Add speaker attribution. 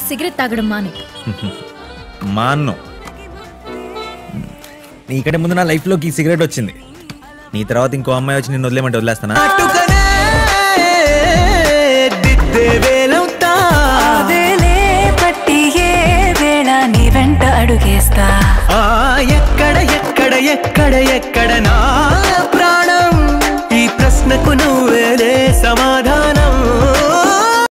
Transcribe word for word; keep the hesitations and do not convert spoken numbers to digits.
Speaker 1: Cigarette తాగడం మానే.
Speaker 2: మాన్ను. నీకంటే ముందు నా లైఫ్లోకి సిగరెట్ వచ్చింది. నీ తర్వాత ఇంకో అమ్మాయి వచ్చి నిన్ను వదిలేమంటే వదిలేస్తానా?
Speaker 3: వెంట అడుగేస్తా
Speaker 4: ఎక్కడ ఎక్కడ ఎక్కడ ఎక్కడ నా ప్రాణం ఈ ప్రశ్నకు నువ్వే